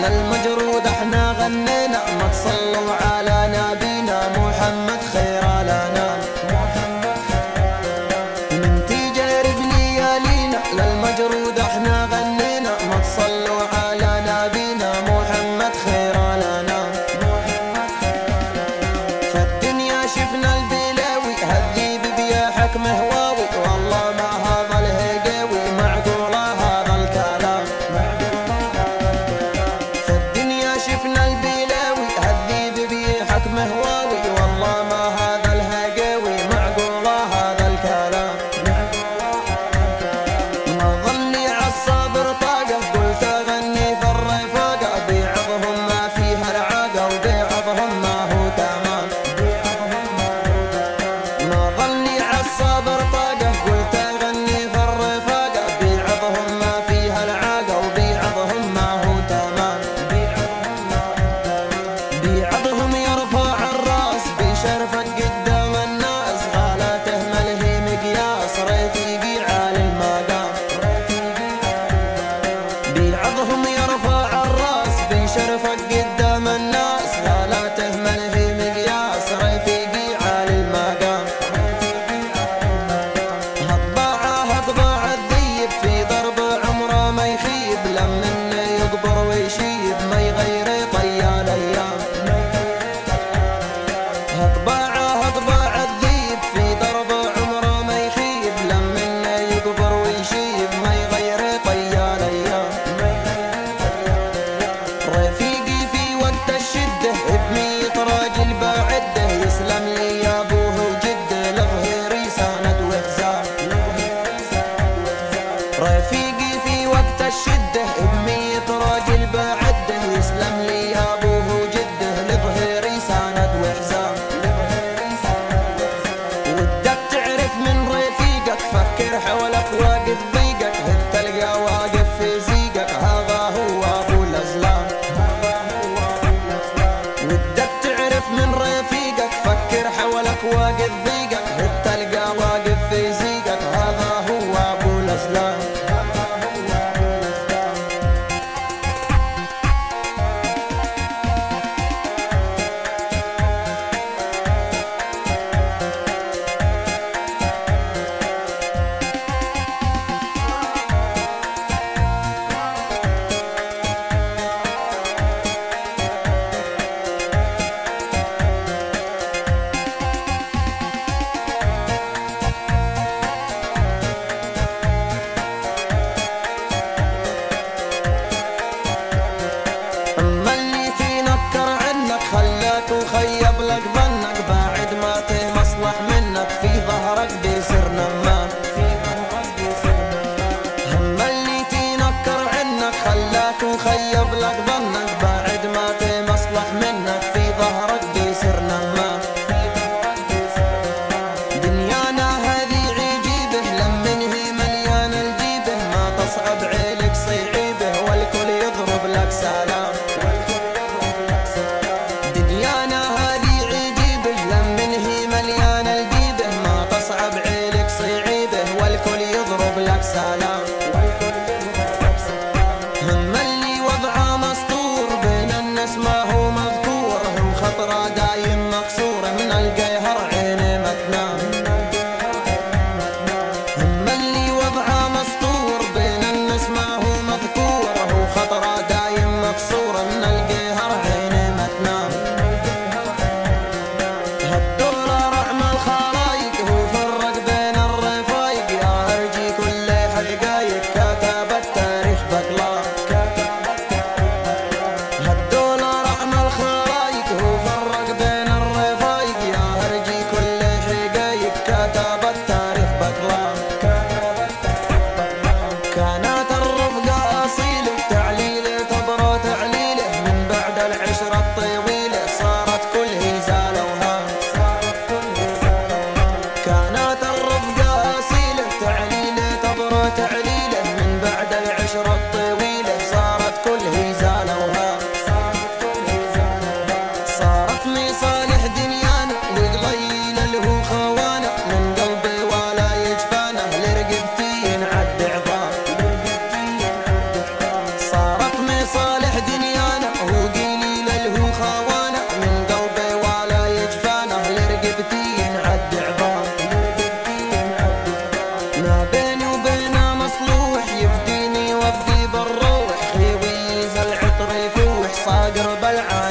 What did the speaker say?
للمجرود احنا غنينا، ما تصلوا على نبينا محمد خير الانام. من تجارب ليالينا للمجرود احنا غنينا، ما تصلوا على نبينا محمد خير الانام. فالدنيا شفنا البلاوي هذيب بيا حكم هواوي، والله ما هذا الهقاوي معقوله هذا الكلام. فالدنيا شفنا البلاوي هذيب بيا حكم هواوي، والله ما هذا الهقاوي معقوله هذا الكلام. ما ظني عالصابر طاقه قلت اغني في الرفاقه، بيعضهم ما فيها العاقه وبيعضهم ما هو تمام. ما ظني عالصابر طاقه قلت اغني في الرفاقه، بيعضهم ما فيها العاقه وبيعضهم ما هو تمام. بيعضهم يرفع الراس بشرفك قدام الناس، غالاته ملهي مقياس رفيقي عالي المقام. بيعضهم يرفع الراس بشرفك قدام الناس، غالاته ملهي مقياس رفيقي عالي المقام. هطباع الذيب في ضرب عمره ما يخيب، لمن يقبر ويشيب ما يغير طيال ايام. هطباع الذيب في ضرب عمره ما يخيب، لمن يقبر ويشيب ما يغير طيال ايام. رفيقي في وقت الشده بميت راجل بعده، يسلم لي يا ابوه وجده لظهري سند وحزام. رفيقي في وقت الشده بميت راجل بعده، يسلم لي يا ابوه وجده لظهري سند وحزام. ودك تعرف من رفيقك فكر حولك واقف ضيقك، تلقى واقف في زيقك هذا هو ابو الازلام. ودك تعرف من رفيقك فكر حولك واقف ضيقك، تلقى واقف في زيقك هذا هو ابو الازلام. اما اللي تنكر عنك خلاك وخيب لك ظنك، بعد ما تمصلح منك في ظهرك بيصير نمام. اما اللي تنكر عنك خلاك وخيب لك ظنك، بعد ما تمصلح منك في ظهرك بيصير نمام. دنيانا هذه عجيبه لمن هي مليان الجيبه، ما تصعب عيلك صعيبه والكل يضرب لك سلام. دنيانا هذه عجيبه لمن هي مليان الجيبه، ما تصعب عيلك صعيبه والكل يضرب لك سلام. هم اللي وضعه مسطور العالم